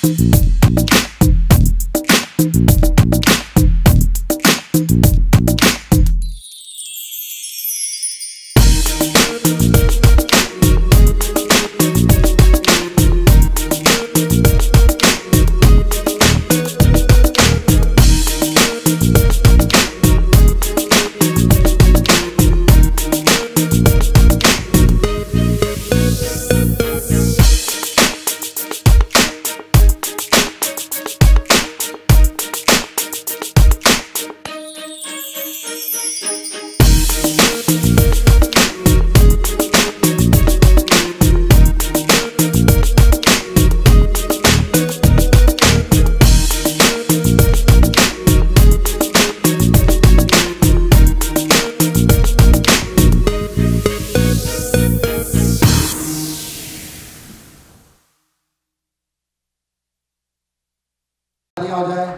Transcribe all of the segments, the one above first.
हो जाए।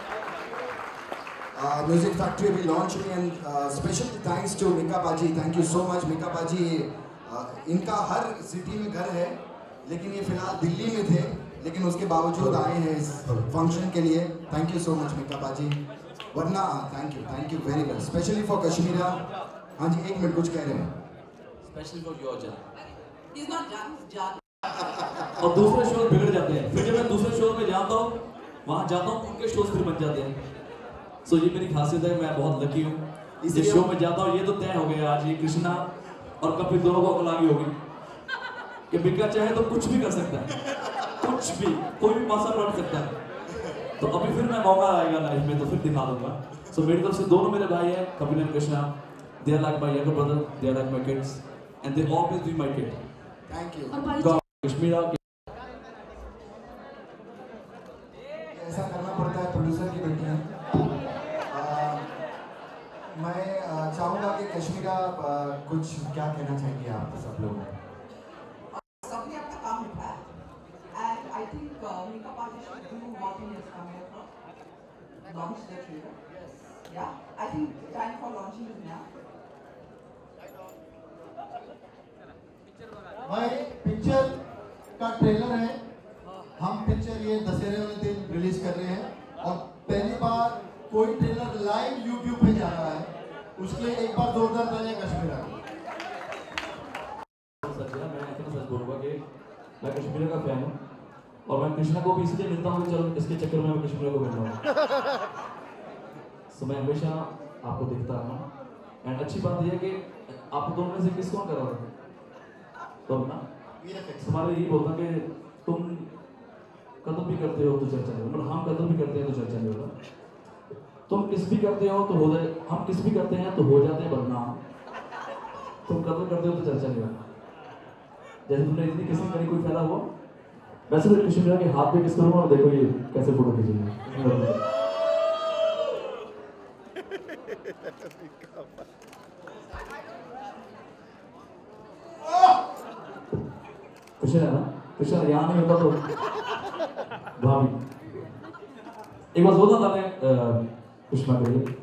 Music factory अभी लॉन्च हुई and special thanks to Mika बाजी। Thank you so much Mika बाजी। इनका हर सिटी में घर है लेकिन ये फिलहाल दिल्ली में थे, लेकिन उसके बावजूद आए हैं इस फंक्शन के लिए। Thank you so much Mika बाजी। वरना thank you very much specially for Kashmira. हाँ जी, एक मिनट कुछ कह रहे हैं। स्पेशली फॉर योर जान। He's not Jan. और दूसरे शो बिगड़ जाते हैं, फिर जब मैं दूसरे शो में जाता हूँ, वहाँ जाता हूँ, उनके शोज फिर बन जाते हैं। सो ये मेरी खासियत है, मैं बहुत लकी हूँ। इस शो में जाता हूँ, ये तो तय हो गया आज, ये कृष्णा और कपिल दोनों को अकल आ गई होगी कि बिका चाहे तो कुछ भी कर सकता है, कुछ भी, कोई भी पासा पलट सकता है। तो अभी फिर मैं मौका आएगा लाइफ में तो फिर दिखा दूंगा। सो मेरी तरफ से दोनों मेरे भाई हैं, Kapil and Krishna. They are like my younger brother, they are like my kids, and they always be my kid. Thank you. Kashmira ऐसा करना पड़ता है प्रोड्यूसर की बेटियां। मैं चाहूँगा कि कश्मीरा कुछ क्या कहना चाहेंगे आप सब लोग। सबने अपना काम उठाया and I think Mika Baji should do what he has come here for. Launch the trailer. Yeah, I think time for launching is now. भाई पिक्चर का ट्रेलर है, हम पिक्चर ये दशहरे वाले दिन रिलीज कर रहे हैं और पहली बार कोई ट्रेलर लाइव यूट्यूब पे जा रहा है, उसके लिए एक बार जोरदार तालियां कश्मीरा। मैं इतना सच बोलूँगा कि मैं कश्मीरा का फैन हूँ और मैं कृष्णा को भी इसलिए मिलता हूँ, चलो इसके चक्कर में मैं कश्मीरा को मिल रहा हूँ। सो मैं हमेशा आपको देखता रहा हूँ एंड अच्छी बात यह है कि आप दोनों में से किसको कर रहा हूँ तो ना हमारे यही बोलता कि तुम कदम भी करते हो तो चर्चा नहीं, मतलब हम कदम भी करते हैं तो चर्चा नहीं होगा। तुम किस भी करते हो तो हो जाए, हम किस भी करते हैं तो हो जाते हैं बदनाम। तुम कदम करते हो तो चर्चा नहीं होगा। जैसे तुमने इतनी किसी करी कोई फायदा हुआ, वैसे तो कश्मीरा के हाथ पे किस करूँगा और देखो ये कैसे फोटो खींचेंगे। कृष्णा यहाँ नहीं होता तो भाभी एक बार जोरदार तालियां कृष्णा के लिए,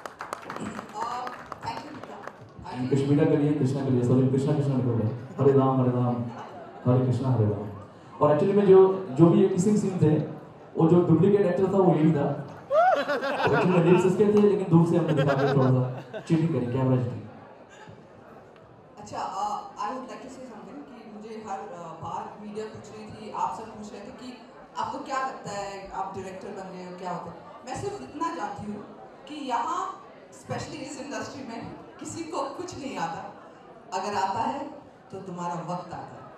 कश्मीरा के लिए, कृष्णा के लिए। सॉरी कृष्णा निकल रहा है। हरे राम हरे कृष्णा हरे राम। और एक्चुअली में जो भी ये किसिंग सीन थे, वो जो डुप्लीकेट एक्टर था वो यही था। एक्चुअली में रील्स इसके थे लेकिन दूर से हमने दिखा के थोड़ा सा चीटिंग करी, कैमरा चीटिंग। अच्छा, I would like to say something कि मुझे हर बार मीडिया पूछ रही थी, आप सब पूछ रहे थे कि आपको क्या लगता है आप डायरेक्टर बन गए हो, क्या होता है। मैं सिर्फ इतना जानती हूँ कि यहाँ स्पेशली इस इंडस्ट्री में किसी को कुछ नहीं आता, अगर आता है तो तुम्हारा वक्त आता है।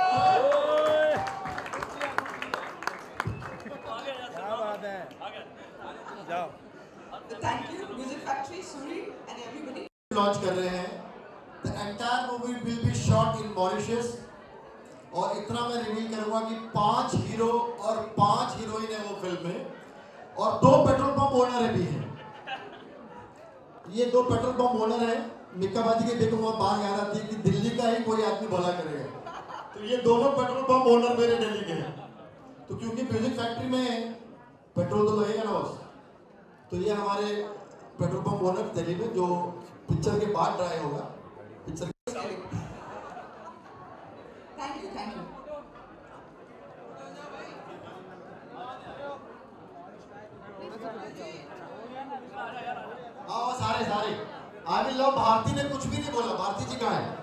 Thank you music factory, Suri and everybody. Launch कर रहे हैं। The entire movie will be shot in Mauritius और इतना मैं रिवील करूंगा कि 5 हीरो और 5 हीरोइन है वो फिल्म में और 2 पेट्रोल पंप ओनर भी हैं। ये 2 पेट्रोल पंप ओनर हैं। मीका बाजी के देखो वहाँ बात आ रहा थी कि दिल्ली का ही कोई आदमी भला करेगा, तो ये दोनों पेट्रोल पंप ओनर मेरे दिल्ली के हैं। तो क्योंकि म्यूजिक फैक्ट्री में पेट्रोल तो लगेगा ना बस, तो ये हमारे पेट्रोल पंप ओनर दिल्ली में जो पिक्चर के बाद ड्राई होगा। पिक्चर थैंक यू आओ सारे सारे। आई विल लव भारती ने कुछ भी नहीं बोला। भारती जी कहाँ है?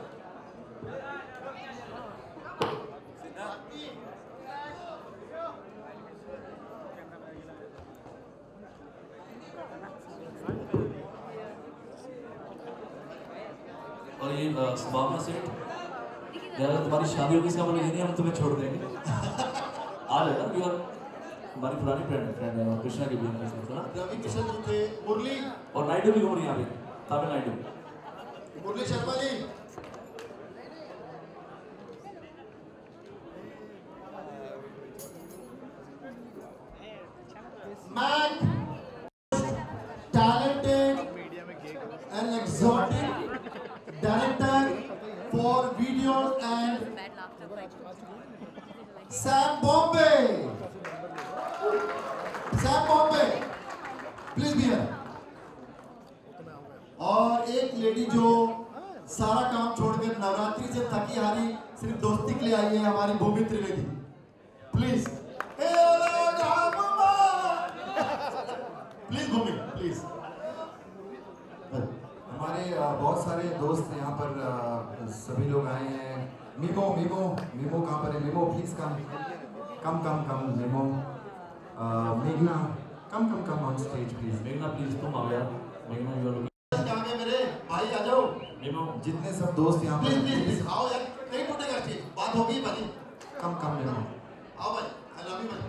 और ये भावना सेठ, यार तुम्हारी शादी होगी इसका मतलब ये नहीं हम तुम्हें छोड़ देंगे। आ जाएगा कि और हमारी पुरानी फ्रेंड है कृष्णा की बहन है ना, रवि किशन जी थे, मुरली और नायडू भी घूम रही यहाँ पे, तमिलनाडु। मुरली Sharma ji. Mac, talented and exotic director for videos and Sam Bombay. Sam Bombay, please be here. और एक लेडी जो सारा काम छोड़कर नवरात्रि से थकी हारी सिर्फ दोस्ती के लिए आई है, हमारी Bhumi Trivedi, please. Please Bhumi please. हमारे बहुत सारे दोस्त यहाँ पर सभी लोग आए हैं। मीमो मीमो मीमो कहाँ पर है? Mimoh please come come come come. Mimoh मेघना come come come on stage please. मेघना प्लीज तुम आओ यार। मेघना यू आर मेरे भाई आ जाओ। जितने सब दोस्त यहाँ पर प्लीज प्लीज आओ यार, नहीं टूटेगा स्टेज, बात होगी भाई। कम कम मीमो आओ भाई, आई लव यू भाई।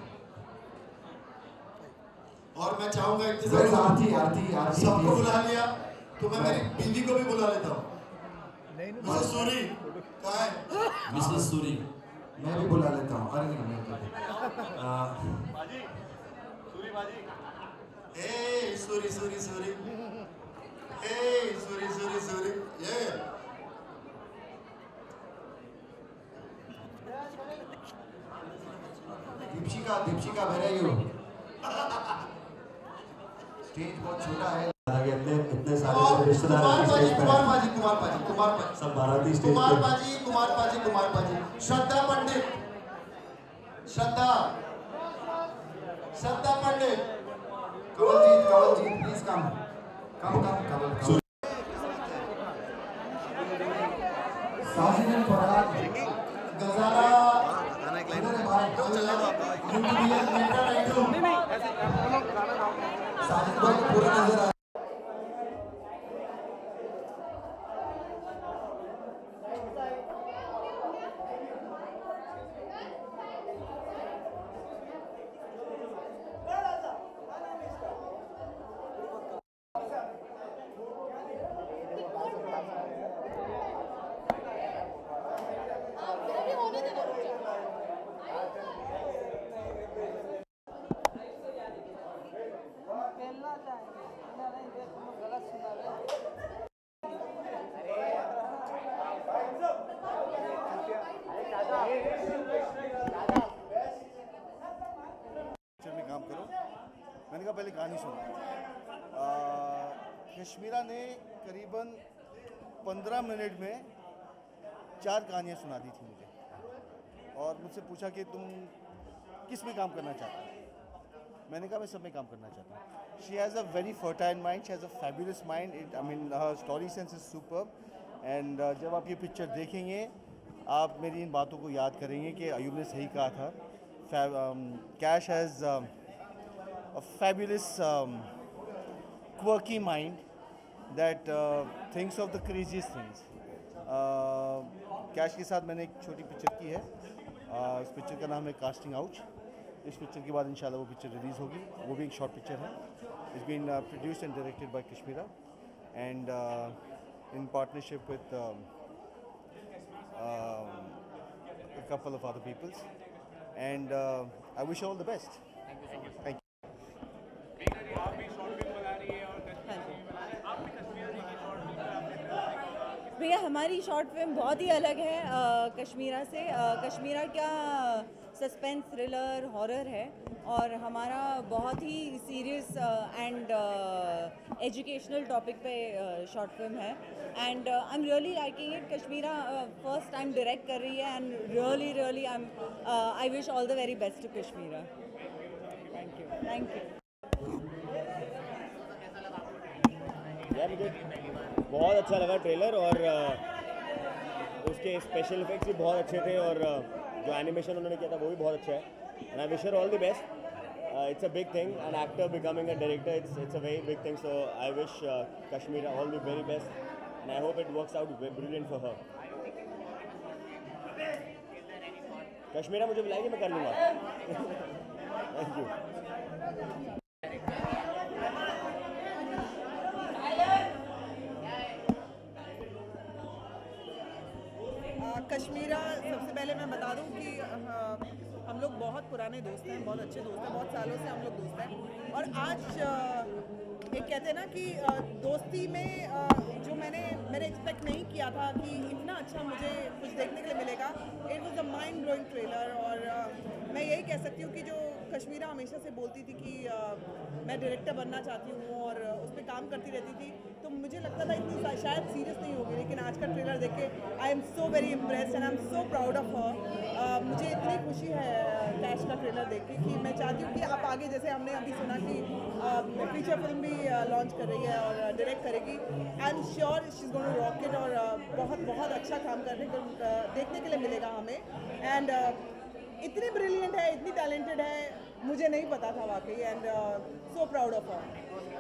और मैं चाहूंगा आरती आरती आरती सबको बुला लिया तो मैं मेरी बीवी को भी बुला लेता हूँ। मिसेस सूरी कहाँ है? मिसेस सूरी मैं भी बुला लेता हूँ। अरे नहीं बाजी, सूरी बाजी। ए सूरी सूरी सूरी, ए सूरी सूरी सूरी, ये Deepshikha Deepshikha where are you? Stage बहुत छोटा है। इतने सारे रिश्तेदार कुमार पाजी सब बाराती स्टेज कुमार पाजी, श्रद्धा पंडित, श्रद्धा पंडित, कवलजीत प्लीज कम कवल। साजिद फरहाद गजारा साजिद भाई पूरा नजर आ में काम करो। मैंने कहा पहले कहानी सुनो। कश्मीरा ने करीबन 15 मिनट में 4 कहानियाँ सुना दी थी मुझे और मुझसे पूछा कि तुम किस में काम करना चाहते हो। मैंने कहा मैं सब में काम करना चाहता हूँ। She has a very fertile mind, she has a fabulous mind, I mean her story sense is superb. And जब आप ये पिक्चर देखेंगे आप मेरी इन बातों को याद करेंगे कि अयूब ने सही कहा था। Cash has a fabulous quirky mind that thinks of the craziest things. Cash के साथ मैंने एक छोटी पिक्चर की है। इस पिक्चर का नाम है कास्टिंग आउट। इस पिक्चर के बाद इंशाल्लाह वो पिक्चर रिलीज़ होगी। वो भी एक शॉर्ट पिक्चर है। It's been produced and directed by Kashmira and in partnership with a couple of other peoples. And I wish you all the best. Thank you. भैया हमारी शॉर्ट फिल्म बहुत ही अलग है कश्मीरा से। कश्मीरा क्या सस्पेंस थ्रिलर हॉरर है और हमारा बहुत ही सीरियस एंड एजुकेशनल टॉपिक पे शॉर्ट फिल्म है। And I am really liking it. Kashmira first time direct कर रही है and really I wish all the very best to Kashmira. Thank you. मुझे बहुत अच्छा लगा ट्रेलर, और उसके स्पेशल इफेक्ट्स भी बहुत अच्छे थे, और जो एनिमेशन उन्होंने किया था वो भी बहुत अच्छा है. And I wish her all the best. It's a big thing, an actor becoming a director, it's a very big thing, so I wish Kashmira all the very best, and I hope it works out brilliant for her. Kashmira मुझे बुलाएगी, मैं कर लूँगा. Thank you. Kashmira, सबसे पहले मैं बता दूं कि हम लोग बहुत पुराने दोस्त हैं, बहुत अच्छे दोस्त हैं, बहुत सालों से हम लोग दोस्त हैं. और आज एक कहते हैं ना कि दोस्ती में जो मैंने एक्सपेक्ट नहीं किया था कि इतना अच्छा मुझे कुछ देखने के लिए मिलेगा. It was a mind blowing trailer. और मैं यही कह सकती हूँ कि जो कश्मीरा हमेशा से बोलती थी कि मैं डायरेक्टर बनना चाहती हूँ और उस पर काम करती रहती थी, तो मुझे लगता था इतनी शायद सीरियस नहीं होगी, लेकिन आज का ट्रेलर देख के I am so very impressed and I am so proud of her. मुझे इतनी खुशी है कैश का ट्रेलर देख के कि मैं चाहती हूँ कि आप आगे, जैसे हमने अभी सुना कि फीचर फिल्म भी लॉन्च कर रही है और डायरेक्ट करेगी. I am sure she is going to rock it, और बहुत अच्छा काम करने को देखने के लिए मिलेगा हमें. एंड इतनी ब्रिलियंट है, इतनी टैलेंटेड है, मुझे नहीं पता था वाकई. And so proud of her.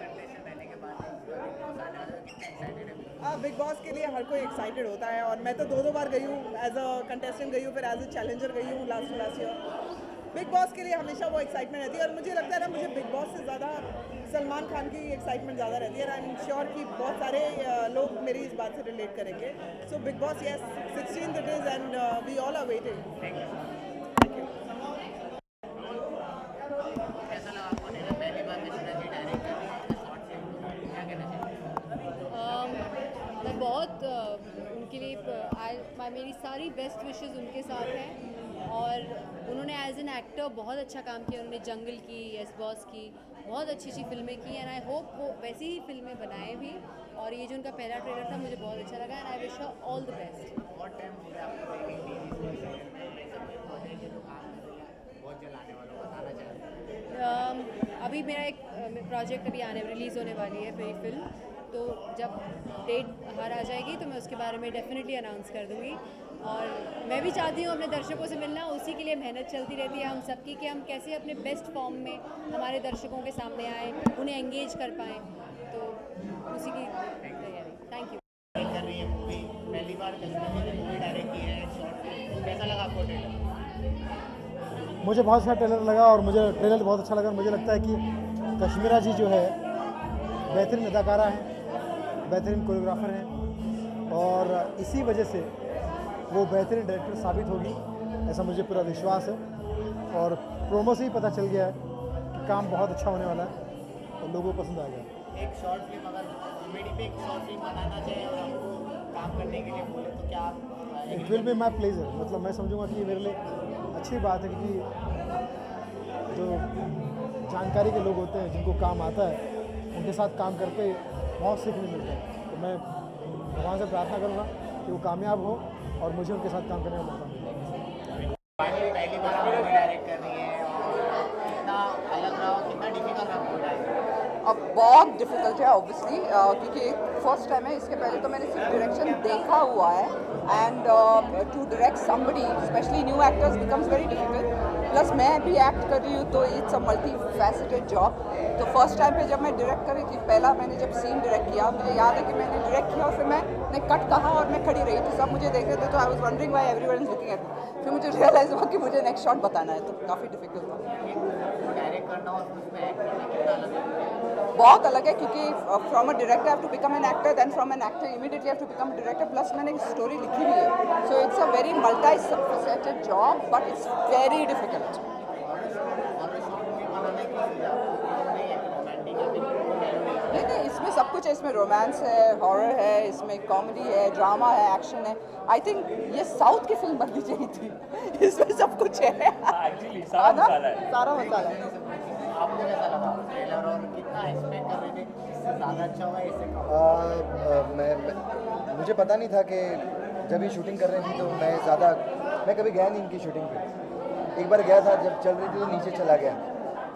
Bigg Boss के लिए हर कोई एक्साइटेड होता है, और मैं तो 2 बार गई हूँ, एज अ कंटेस्टेंट गई हूँ, फिर एज अ चैलेंजर गई हूँ लास्ट ईयर. बिग बॉस के लिए हमेशा वो एक्साइटमेंट रहती है, और मुझे लगता है ना, मुझे बिग बॉस से ज़्यादा सलमान खान की एक्साइटमेंट ज़्यादा रहती है. आई एम श्योर कि बहुत सारे लोग मेरी इस बात से रिलेट करेंगे. So Bigg Boss, yes, 16th it is, and we all are waiting. मैं बहुत उनके लिए मेरी सारी बेस्ट विशेस उनके साथ हैं, और उन्होंने एज एन एक्टर बहुत अच्छा काम किया. उन्होंने जंगल की, यस बॉस की, बहुत अच्छी फिल्में की, एंड आई होप वो वैसी ही फिल्में बनाए भी. और ये जो उनका पहला ट्रेलर था मुझे बहुत अच्छा लगा, and I wish her all the best. अभी मेरा एक प्रोजेक्ट अभी रिलीज़ होने वाली है, मेरी फिल्म, तो जब डेट बाहर आ जाएगी तो मैं उसके बारे में डेफिनेटली अनाउंस कर दूँगी. और मैं भी चाहती हूँ अपने दर्शकों से मिलना, उसी के लिए मेहनत चलती रहती है हम सबकी कि हम कैसे अपने बेस्ट फॉर्म में हमारे दर्शकों के सामने आएँ, उन्हें एंगेज कर पाएँ, तो उसी की तैयारी. Thank you. कर रही है मूवी, पहली बार कश्मीर ने मूवी डायरेक्ट की है, शॉर्ट, कैसा लगा आपको ट्रेलर? मुझे बहुत अच्छा ट्रेलर लगा, और मुझे ट्रेलर बहुत अच्छा लगा. मुझे लगता है कि कश्मीरा जी जो है बेहतरीन अदाकारा हैं, बेहतरीन कोरियोग्राफर हैं, और इसी वजह से वो बेहतरीन डायरेक्टर साबित होगी, ऐसा मुझे पूरा विश्वास है. और प्रोमो से ही पता चल गया है कि काम बहुत अच्छा होने वाला है और लोगों को पसंद आएगा. एक शॉर्ट फिल्म, अगर कॉमेडी पे एक शॉर्ट फिल्म बनाना चाहे और आपको काम करने के लिए बोले, तो क्या आप? It will be my pleasure. मतलब मैं समझूंगा कि मेरे लिए अच्छी बात है, क्योंकि जो जानकारी के लोग होते हैं, जिनको काम आता है, उनके साथ काम करके बहुत सीखने मिलता है. तो मैं भगवान से प्रार्थना करूँगा कि वो कामयाब हो और मुझे उनके साथ काम करने का मौका मिले. पहली बार मूवी डायरेक्ट कर रही है, और कितना अलग रहा, कितना डिफिकल्ट रहा मूवी डायरेक्ट? अब बहुत डिफिकल्ट है ऑब्वियसली, क्योंकि फर्स्ट टाइम है. इसके पहले तो मैंने सिर्फ डायरेक्शन देखा हुआ है, and to direct somebody, specially new actors, becomes very difficult. Plus मैं भी एक्ट कर रही हूँ, तो it's a multifaceted job. तो फर्स्ट टाइम पे जब मैं डायरेक्ट कर रही थी, पहला मैंने जब सीन डायरेक्ट किया, मुझे याद है कि मैंने डायरेक्ट किया और फिर मैंने कट कहा और मैं खड़ी रही, तो सब मुझे देख रहे थे, तो I was wondering why everyone is looking at me. फिर मुझे रियलाइज हुआ कि मुझे नेक्स्ट शॉट बताना है, तो काफ़ी डिफिकल्ट था. डायरेक्ट करना और उसमें एक्ट करना कितना अलग है? बहुत अलग है, क्योंकि from a director have to become an actor, then from an actor immediately have to become director. Plus मैंने एक स्टोरी लिखी हुई है, so it's a very multifaceted job, but it's very difficult. नहीं, इसमें सब कुछ है. इसमें रोमांस है, हॉरर है, इसमें कॉमेडी है, ड्रामा है, एक्शन है. आई थिंक ये साउथ की फिल्म बननी चाहिए थी. इसमें सब कुछ है. एक्चुअली सारा मसाला है. सारा मसाला है. आपको कैसा लगा ट्रेलर, और कितना एक्सपेक्ट कर रहे थे, इससे ज़्यादा अच्छा होगा, इससे कम? मुझे पता नहीं था कि जब ये शूटिंग कर रही थी, तो मैं कभी गया नहीं इनकी शूटिंग पे. एक बार गया था, जब चल रही थी तो नीचे चला गया.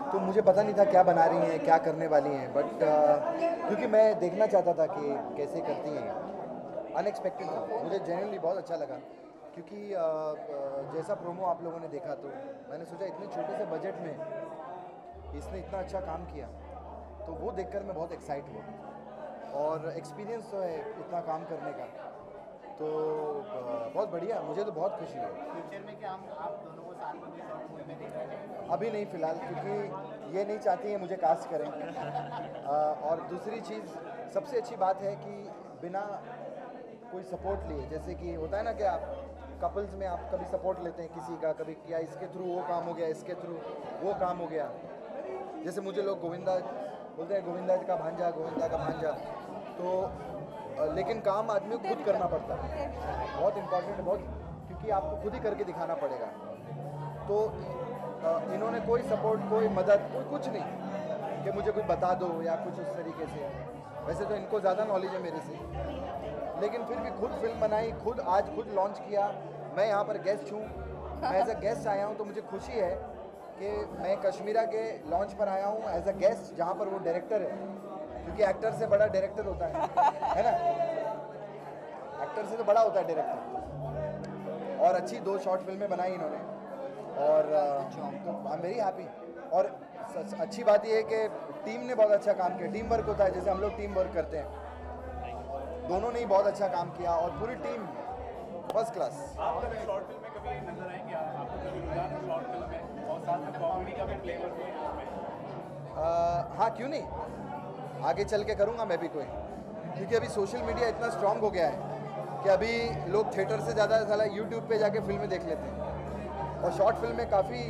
तो मुझे पता नहीं था क्या बना रही हैं, क्या करने वाली हैं, बट क्योंकि मैं देखना चाहता था कि कैसे करती हैं। अनएक्सपेक्टेड था, मुझे जेन्युइनली बहुत अच्छा लगा, क्योंकि जैसा प्रोमो आप लोगों ने देखा तो मैंने सोचा इतने छोटे से बजट में इसने इतना अच्छा काम किया, तो वो देखकर मैं बहुत एक्साइट हुआ। और एक्सपीरियंस तो है इतना काम करने का, तो बहुत बढ़िया, मुझे तो बहुत खुशी हुई। फ्यूचर में क्या हम आप दोनों को साथ में कोई शॉर्ट मूवी में देखना चाहेंगे? अभी नहीं फ़िलहाल, क्योंकि ये नहीं चाहती हैं मुझे कास्ट करें। और दूसरी चीज़ सबसे अच्छी बात है कि बिना कोई सपोर्ट लिए, जैसे कि होता है ना कि आप कपल्स में आप कभी सपोर्ट लेते हैं किसी का, कभी किया इसके थ्रू वो काम हो गया, इसके थ्रू वो काम हो गया। जैसे मुझे लोग गोविंदा बोलते हैं, गोविंदा का भांजा, गोविंदा का भांजा, तो लेकिन काम आदमी को खुद करना पड़ता है, बहुत इम्पोर्टेंट है, बहुत, क्योंकि आपको खुद ही करके दिखाना पड़ेगा। तो इन्होंने कोई सपोर्ट, कोई मदद, कोई कुछ नहीं कि मुझे कुछ बता दो या कुछ उस तरीके से। वैसे तो इनको ज़्यादा नॉलेज है मेरे से, लेकिन फिर भी खुद फिल्म बनाई, खुद लॉन्च किया। मैं यहाँ पर गेस्ट हूँ, मैं एज अ गेस्ट आया हूँ, तो मुझे खुशी है कि मैं कश्मीरा के लॉन्च पर आया हूँ एज अ गेस्ट, जहाँ पर वो डायरेक्टर है, क्योंकि एक्टर से बड़ा डायरेक्टर होता है ना, एक्टर से तो बड़ा होता है डायरेक्टर। और अच्छी 2 शॉर्ट फिल्में बनाई इन्होंने, और तो आई एम वेरी हैप्पी। और अच्छी बात यह है कि टीम ने बहुत अच्छा काम किया, टीम वर्क होता है, जैसे हम लोग टीम वर्क करते हैं, दोनों ने ही बहुत अच्छा काम किया, और पूरी टीम फर्स्ट क्लास। आप शॉर्ट फिल्म में कभी नजर आएंगे, आपको कभी रुझान शॉर्ट फिल्म में, और साथ में कॉमेडी का भी फ्लेवर कोई उसमें? हाँ, क्यों नहीं, आगे चल के करूँगा मैं भी कोई, क्योंकि अभी सोशल मीडिया इतना स्ट्रांग हो गया है कि अभी लोग थिएटर से ज़्यादा साला यूट्यूब पे जाके फिल्में देख लेते हैं, और शॉर्ट फिल्में काफ़ी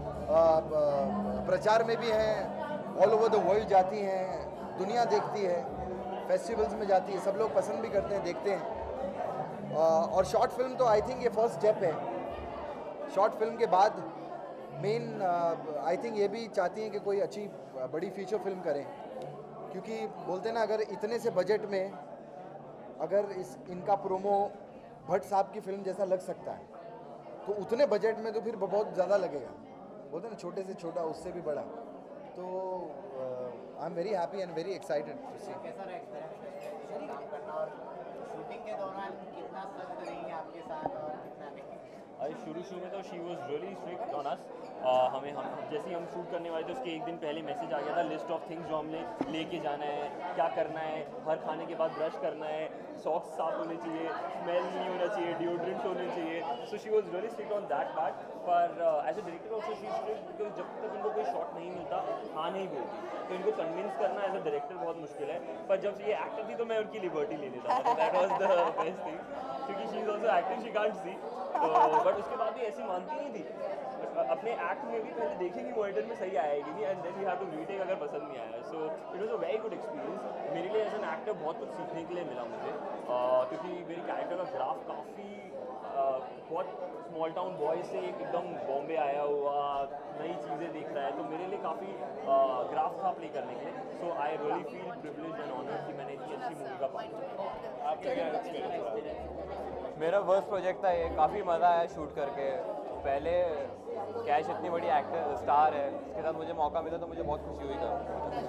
प्रचार में भी हैं, ऑल ओवर द वर्ल्ड जाती हैं, दुनिया देखती है, फेस्टिवल्स में जाती है, सब लोग पसंद भी करते हैं, देखते हैं। और शॉर्ट फिल्म तो आई थिंक ये फर्स्ट स्टेप है। शॉर्ट फिल्म के बाद मेन आई थिंक ये भी चाहती हैं कि कोई अच्छी बड़ी फीचर फिल्म करें, क्योंकि बोलते हैं ना, अगर इतने से बजट में अगर इनका प्रोमो भट्ट साहब की फिल्म जैसा लग सकता है, तो उतने बजट में तो फिर बहुत ज़्यादा लगेगा। बोलते हैं ना, छोटे से छोटा उससे भी बड़ा। तो I am very happy and very excited to see. कैसा रहा एक्सपीरियंस काम करना, और शूटिंग के दौरान कितना सख्त रही आपके साथ और कितना नहीं? अरे शुरू में तो she was really strict on us. हम जैसे ही हम शूट करने वाले थे उसके एक दिन पहले मैसेज आ गया था, लिस्ट ऑफ थिंग्स जो हमने लेके जाना है, क्या करना है, हर खाने के बाद ब्रश करना है, सॉक्स साफ होने चाहिए, स्मेल नहीं होना चाहिए, डिओड्रेंट होने चाहिए। So she was really strict on that part. पर as a director also she strict, because जब तक उनको कोई शॉट नहीं मिलता हाँ नहीं बोलती, तो इनको कन्विंस करना एज अ डायरेक्टर बहुत मुश्किल है। पर जब ये एक्टर थी तो मैं उनकी लिबर्टी ले लेता था, that was the best thing, क्योंकि she is also acting, she can't see. तो बट उसके बाद भी ऐसी मानती नहीं थी, अपने एक्ट में भी पहले देखेंगी मॉनिटर में सही आएगी नहीं, and then you have to retake अगर पसंद नहीं आया। So it was a very good experience. मेरे लिए एज एन एक्टर बहुत कुछ सीखने के लिए मिला मुझे, क्योंकि मेरी कैरेक्टर का ग्राफ काफ़ी बहुत स्मॉल टाउन बॉय से एकदम बॉम्बे आया हुआ नई चीज़ें देख रहा है, तो मेरे लिए काफ़ी ग्राफ था प्ले करने के लिए। So I really feel privilege and honoured कि मैंने इतनी अच्छी मूवी का पार्ट किया। आपका क्या एक्सपीरियंस? मेरा वर्स्ट प्रोजेक्ट था ये, काफ़ी मज़ा आया शूट करके। पहले कैश इतनी बड़ी एक्टर स्टार है, उसके साथ मुझे मौका मिला तो मुझे बहुत खुशी हुई था।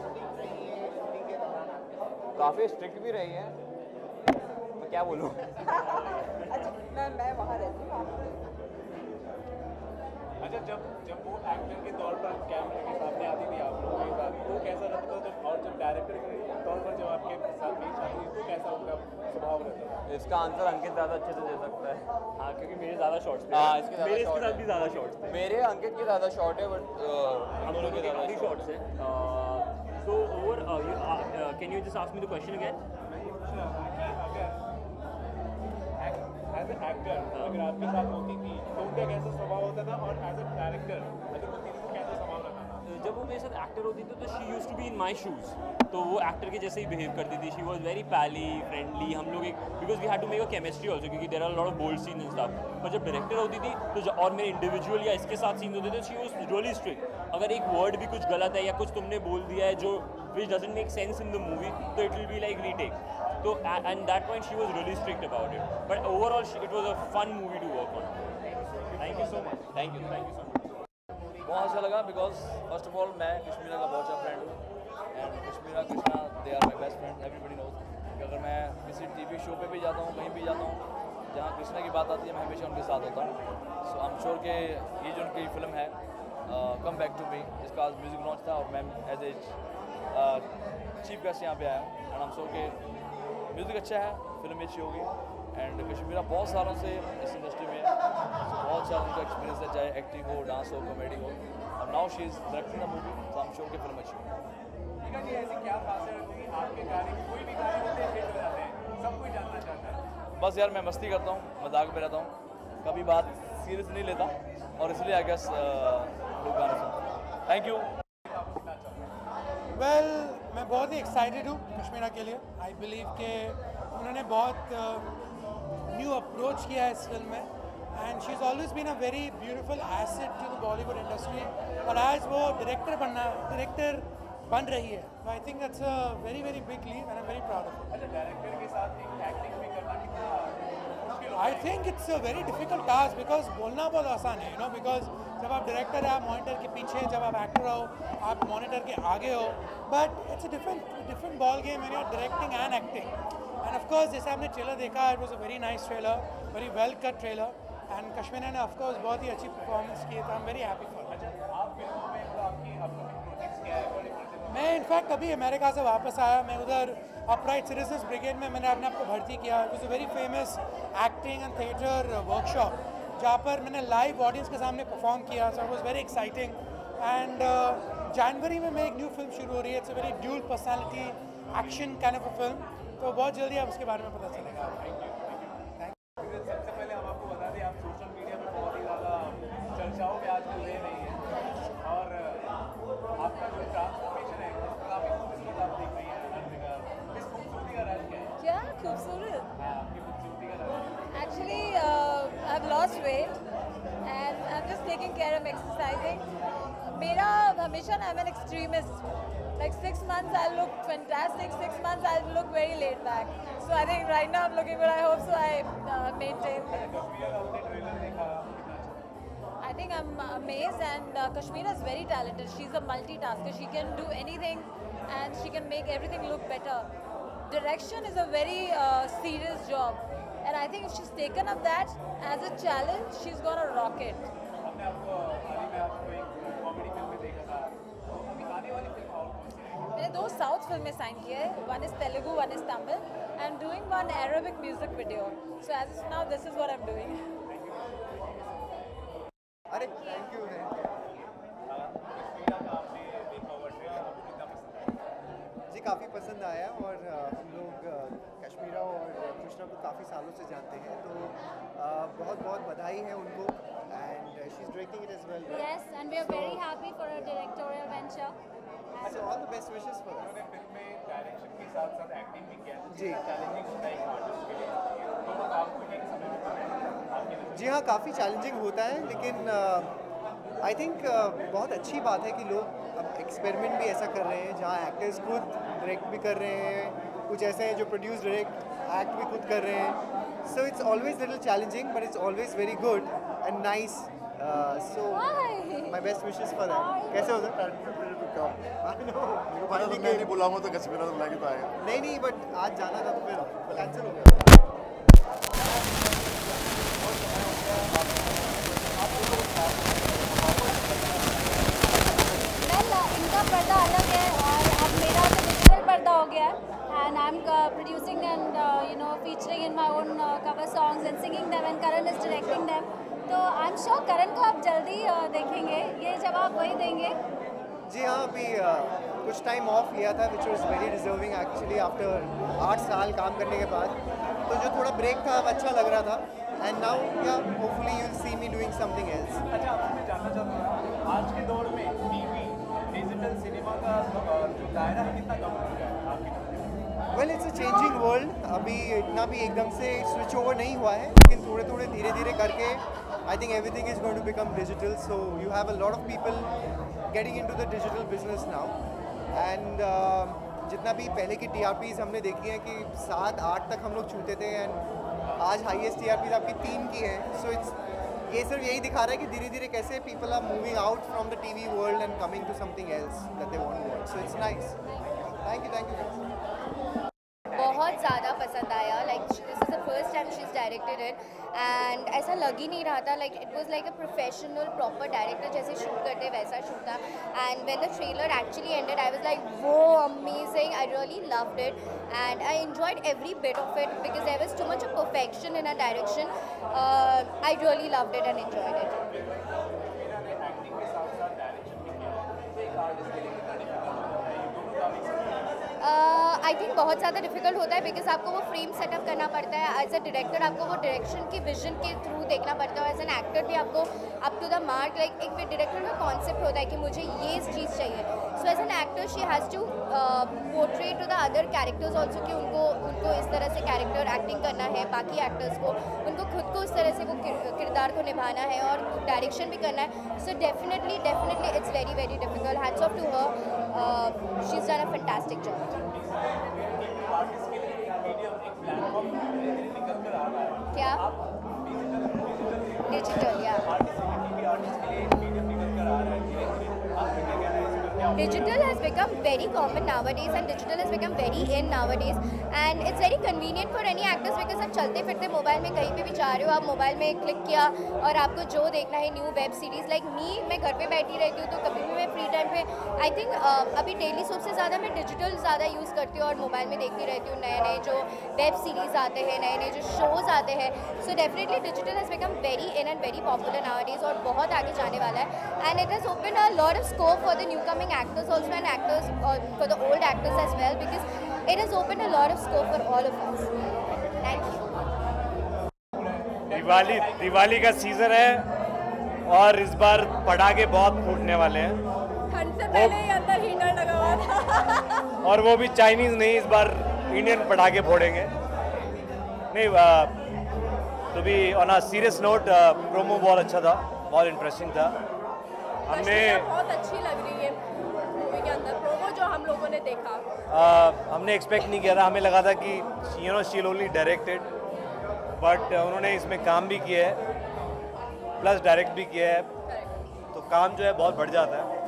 काफ़ी स्ट्रिक्ट भी रही है, मैं क्या बोलूँ। अच्छा, मैं वहाँ रहती हूँ। अच्छा, जब वो एक्टर के तौर पर कैमरे के सामने आती थी आप लोगों के साथ, तो कैसा रहता था? और जब डायरेक्टर के तौर पर जब आपके साथ पेश आती थी, तो कैसा उनका स्वभाव रहता था? इसका आंसर अंकित ज़्यादा अच्छे से दे सकता है। हाँ, क्योंकि मेरे ज़्यादा शॉट्स थे। हाँ, इसके मेरे इसके साथ भी ज़्यादा शॉट्स थे। मेरे अंकित के ज़्यादा शॉट है, बट हम लोगों के काफ़ी शॉट्स हैं। So over can you just ask me the question again? As a actor अगर आपके साथ होती थी तो उनका कैसा स्वभाव होता था, और एज ए डायरेक्टर अगर होती थी तो कैसा स्वभाव रहता था? जब वो मेरे साथ एक्टर होती थी तो she use to be in my shoes, तो वो एक्टर के जैसे ही बिहेव करती थी। She was very pally friendly, हम लोग एक because we had to make a chemistry also, क्योंकि there are lot of bold scene and stuff. पर जब डायरेक्टर होती थी तो और मेरे इंडिविजुअल या इसके साथ सीन होते थे, शी वॉज रियली स्ट्रिक्ट। अगर एक वर्ड भी कुछ गलत है या कुछ तुमने बोल दिया है जो which doesn't make sense in the movie, तो it will be like retake. तो and that point she was really strict about it, but overall it was a fun movie to work on. Thank you so much. Thank you so much. बहुत अच्छा लगा, because first of all मैं कृष्णा की बात आती है मैं हमेशा उनके साथ होता हूँ. सो आई एम श्योर कि ये जो उनकी फिल्म है कम बैक टू मी, इसका आज म्यूज़िक लॉन्च था और मैं एज ए चीफ गेस्ट यहाँ पे आया हूँ. एंड आई एम श्योर कि म्यूज़िक अच्छा है, फिल्म अच्छी होगी. एंड कश्मीरा बहुत सालों से इस इंडस्ट्री में, बहुत सारा उनका एक्सपीरियंस है, चाहे एक्टिंग हो, डांस हो, कॉमेडी हो. और now she is directing the movie, so I am sure कि फिल्म अच्छी होगी. जी ऐसी क्या खासियत होती है आपके गाने, कोई भी गाने होते हैं हिट हो जाते हैं, सब कोई जानना चाहता है. बस यार मैं मस्ती करता हूँ, मजाक में रहता हूँ, कभी बात सीरियस नहीं लेता और इसलिए आई गेस लोग गाने सुनते हैं. Thank you. वेल मैं बहुत ही एक्साइटेड हूँ कश्मीरा के लिए. आई बिलीव कि उन्होंने बहुत न्यू अप्रोच किया है इस फिल्म में. And she is always been a very beautiful asset to the Bollywood industry. और आज वो डायरेक्टर बन रही है. तो I think that's a very very big leap and I am very proud of. अच्छा, डायरेक्टर के साथ एक एक्टिंग भी करना कितना मुश्किल होता है? I think it's a very difficult task because बोलना बहुत आसान है, यू नो, बिकॉज जब आप डायरेक्टर है आप मॉनिटर के पीछे, जब आप एक्टर हो आप मॉनिटर के आगे हो. But it's a different ball game when you are directing and acting. And of course जैसे आपने ट्रेलर देखा, it was a very nice trailer, very well cut trailer. And Kashmira ने ऑफ कोर्स बहुत ही अच्छी परफॉर्मेंस की, तो I am very happy for. अच्छा, आप फिल्मों में तो आपकी अपकमिंग प्रोजेक्ट्स क्या है बड़े प्रोजेक्ट? मैं इनफैक्ट अभी अमेरिका से वापस आया. मैं उधर अपराइट सिटीजन्स ब्रिगेड में मैंने अपने आप को भर्ती किया. It was a very famous acting and theatre workshop जहाँ पर मैंने लाइव ऑडियंस के सामने परफॉर्म किया. So it was very exciting. And जनवरी में मेरी एक न्यू फिल्म शुरू हो रही है. It's a very dual personality action kind of a film. तो बहुत जल्दी आप उसके बारे में पता चलेगा. सबसे पहले हम आपको बता दें, आप सोशल मीडिया पर बहुत ही ज़्यादा चर्चाओं में आजकल रह रही हैं और आपका जो ट्रांसफॉर्मेशन है काफ़ी खूबसूरत आप देख रही हैं हर जगह. इस खूबसूरती का राज क्या है? क्या खूबसूरत? हाँ, आपकी खूबसूरती का राज. Actually, I've lost weight and I'm just taking care of exercising. मेरा हमेशा I'm an extremist. Like 6 months I'll look fantastic, 6 months I'll look very laid back. So I think right now I'm looking good. I hope so I maintain that. I think I'm amazed and Kashmira is very talented. She's a multitasker. She can do anything and she can make everything look better. Direction is a very serious job. And I think if she's taken up that as a challenge, she's gonna rock it. हमने आपको हाल ही में आपको एक comedy film में देखा था. तो अभी आने वाली फिल्म और कौन सी है? मैंने 2 साउथ फिल्में साइन किए हैं. One is Telugu, one is Tamil. I'm doing one Arabic music video. So as of now, this is what I'm doing. अरे थैंक यू. जी काफ़ी पसंद आया और हम लोग कश्मीरा और कृष्णा को काफ़ी सालों से जानते हैं, तो बहुत बहुत बधाई है उनको. And she is directing it as well. Yes, and we are very happy for her directorial venture. So all the best wishes for her. उन्होंने फिल्म में डायरेक्शन के साथ साथ एक्टिंग भी किया. जी. चैलेंजिंग होता है एक आर्टिस्ट के लिए. दोनों काम को एक समय में करना. जी हाँ, काफ़ी चैलेंजिंग होता है, लेकिन आई थिंक बहुत अच्छी बात है कि लोग अब एक्सपेरिमेंट भी ऐसा कर रहे हैं जहाँ एक्टर्स खुद डायरेक्ट भी कर रहे हैं, कुछ ऐसे हैं जो प्रोड्यूस डायरेक्ट एक्ट भी खुद कर रहे हैं. So it's always little challenging but it's always very good and nice. So my best wishes for that. कैसे हो सर? मैं नहीं बुलाऊंगा तो कश्मीरा तो बुला के तो आएगा. नहीं बट आज जाना था तो फिर कैंसिल हो गया. इनका पर्दा अलग है और अब मेरा तो डिजिटल पर्दा हो गया है. And I'm producing and featuring in my own cover songs and singing them, and Karan is directing them. तो I'm sure Karan को आप जल्दी देखेंगे. ये जवाब वही देंगे. जी हाँ, अभी कुछ टाइम ऑफ लिया था which was very deserving actually after 8 साल काम करने के बाद. तो जो थोड़ा ब्रेक था अब अच्छा लग रहा था. And now yeah hopefully you will see me doing something else. अच्छा, आपसे जानना चाहता हूँ आज के दौर में टीवी डिजिटल सिनेमा का जो दायरा है कितना कम हो गया है आपकी नज़र में? Well it's a changing world. अभी इतना भी एकदम से स्विच ओवर नहीं हुआ है, लेकिन थोड़े थोड़े धीरे धीरे करके I think everything is going to become digital. So you have a lot of people getting into the digital business now. And जितना भी पहले की TRPs हमने देखी हैं कि 7-8 तक हम लोग छूते थे, एंड आज हाईएस्ट TRPs आपकी 3 की है. सो इट्स ये सिर्फ यही दिखा रहा है कि धीरे धीरे कैसे people are moving out from the TV world and coming to something else that they want to watch. So it's nice. Thank you. बहुत ज़्यादा पसंद आया. Like this is the first time she is directed it and ऐसा लग ही नहीं रहा था, like it was like a professional proper director जैसे शूट करते वैसा शूट था. And when the trailer actually ended I was like वो amazing, I really loved it and I enjoyed every bit of it because there was too much of perfection in a direction. I really loved it and enjoyed it. I think बहुत ज़्यादा difficult होता है because आपको वो frame setup करना पड़ता है. As a director आपको वो डायरेक्शन की विजन के थ्रू देखना पड़ता है. एज एन एक्टर भी आपको up to the mark, like एक डायरेक्टर का कॉन्सेप्ट होता है कि मुझे ये चीज़ चाहिए. So as an actor she has to portray to the other characters also कि उनको इस तरह से कैरेक्टर एक्टिंग करना है. बाकी एक्टर्स को उनको खुद को इस तरह से वो किरदार को निभाना है और डायरेक्शन भी करना है. So definitely it's very very difficult. Hats off to her, she is done a fantastic job. क्या डिजिटल या digital has become very common nowadays and digital has become very in nowadays and it's very convenient for any actors because आप चलते फिरते mobile में कहीं पे भी जा रहे हो, आप मोबाइल में क्लिक किया और आपको जो देखना है न्यू वेब सीरीज़. लाइक मैं घर पे बैठी रहती हूँ तो कभी भी मैं फ्री टाइम पे आई थिंक अभी डेली सोप से ज़्यादा मैं डिजिटल ज़्यादा यूज़ करती हूँ और मोबाइल में देखती रहती हूँ नए नए जो वेब सीरीज़ आते हैं, नए नए जो शोज़ आते हैं. So definitely digital has become very in and very popular nowadays और बहुत आगे जाने वाला है. And it has open a lot of scope for the new coming actors also and actors or for the old actors as well because it has opened a lot of scope for all of us. Thank you. Diwali का season है और इस बार पटाखे बहुत फूटने वाले हैं. ठंड से पहले ही अंदर हीटर लगा हुआ था. और वो भी चाइनीज नहीं, इस बार इंडियन पटाखे फोड़ेंगे. नहीं, तो भी on a serious note promo बहुत अच्छा था, बहुत इंटरेस्टिंग था. हमने बहुत अच्छी लग रही है मूवी के अंदर प्रोमो जो हम लोगों ने देखा. हमने एक्सपेक्ट नहीं किया था. हमें लगा था कि शी ओनली डायरेक्टेड, बट उन्होंने इसमें काम भी किया है प्लस डायरेक्ट भी किया है, तो काम जो है बहुत बढ़ जाता है.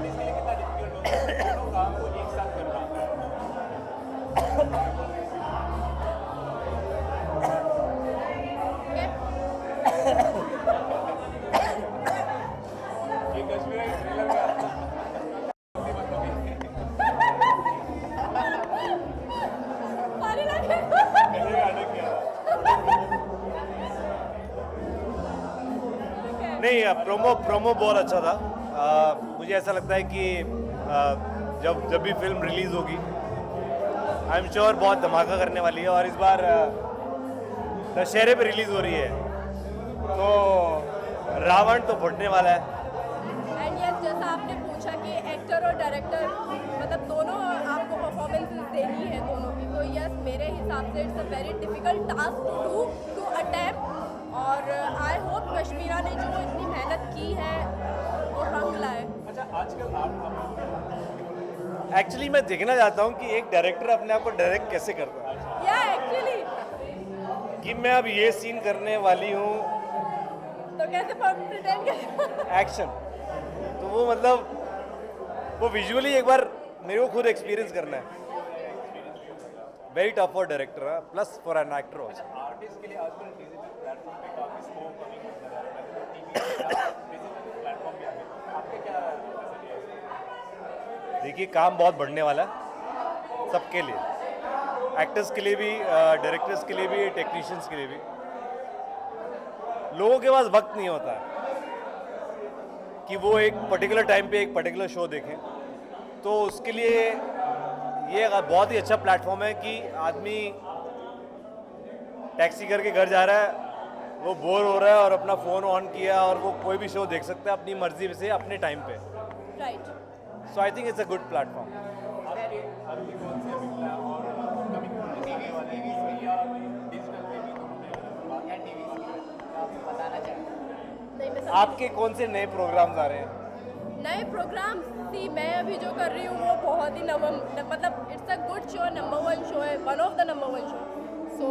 नहीं, प्रोमो बहुत अच्छा था. मुझे ऐसा लगता है कि जब भी फिल्म रिलीज़ होगी आई एम श्योर बहुत धमाका करने वाली है. और इस बार दशहरे पे रिलीज़ हो रही है तो रावण तो फटने वाला है. एंड यस, जैसा आपने पूछा कि एक्टर और डायरेक्टर मतलब दोनों आपको परफॉर्मेंसेस देनी है दोनों की, तो यस मेरे हिसाब से it's a very difficult task to attempt. और आई होप कश्मीरा ने जो इतनी मेहनत की है वो रंग लाए. अच्छा, आजकल एक्चुअली मैं देखना चाहता हूँ कि एक डायरेक्टर अपने आप को डायरेक्ट कैसे करता है. या एक्चुअली कि मैं अब ये सीन करने वाली हूँ तो कैसे प्रिटेंड कर एक्शन, तो वो मतलब वो विजुअली एक बार मेरे को खुद एक्सपीरियंस करना है. वेरी टफ फॉर डायरेक्टर है plus for an actor also. Artist के लिए आजकल डिजिटल प्लेटफॉर्म पे काफी स्कोप कमी नजर आ रहा है. तो टीवी डिजिटल प्लेटफॉर्म पे आगे आपके क्या नजरिया है? देखिए, काम बहुत बढ़ने वाला है सबके लिए, एक्टर्स के लिए भी, डायरेक्टर्स के लिए भी, टेक्नीशियंस के लिए भी. लोगों के पास वक्त नहीं होता है कि वो एक पर्टिकुलर टाइम पे एक पर्टिकुलर शो देखें. तो उसके लिए ये बहुत ही अच्छा प्लेटफॉर्म है कि आदमी टैक्सी करके घर जा रहा है, वो बोर हो रहा है और अपना फ़ोन ऑन किया और वो कोई भी शो देख सकता है अपनी मर्जी से अपने टाइम पे. Right. So I think it's a good platform. आपके कौन से नए प्रोग्राम्स आ रहे हैं? नए प्रोग्राम थी मैं अभी जो कर रही हूँ वो बहुत ही मतलब it's a good show, number 1 show है, one of the number 1 show. So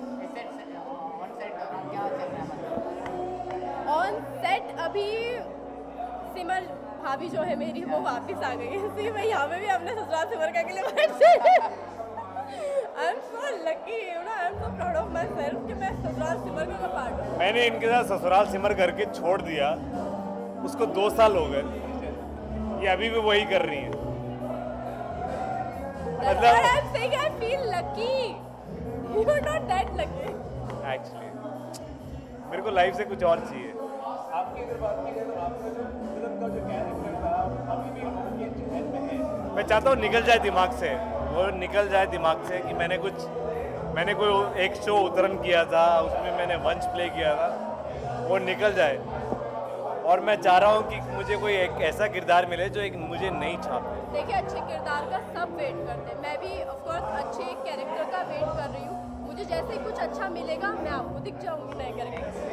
on set अभी सिमर भाभी जो है मेरी वो वापस आ गई है. सी मैं यहाँ पे भी अपने ससुराल सिमर का के लिए I am so lucky, you know, I am so proud of myself कि मैं ससुराल सिमर का पार्ट हूँ। मैंने इनके साथ ससुराल सिमर करके छोड़ दिया, उसको 2 साल हो गए, ये अभी भी वही कर रही हैं। That's what I'm saying, I feel lucky. You are not that lucky. Actually मेरे को लाइफ से कुछ और चाहिए। आपकी अगर बात की जाए तो आपका जो फिल्म का जो कैरेक्टर था अभी भी लोगों के जहन में है। मैं चाहता हूँ निकल जाए दिमाग से, वो निकल जाए दिमाग से कि मैंने कोई एक शो उतरन किया था, उसमें मैंने वंश प्ले किया था, वो निकल जाए। और मैं चाह रहा हूँ कि मुझे कोई एक ऐसा किरदार मिले जो एक मुझे नहीं छापे। देखिए, अच्छे किरदार का सब वेट करते हैं, मैं भी ऑफ कोर्स अच्छे कैरेक्टर का वेट कर रही हूँ। मुझे जैसे ही कुछ अच्छा मिलेगा मैं आपको दिख जाऊंगी नए कैरेक्टर।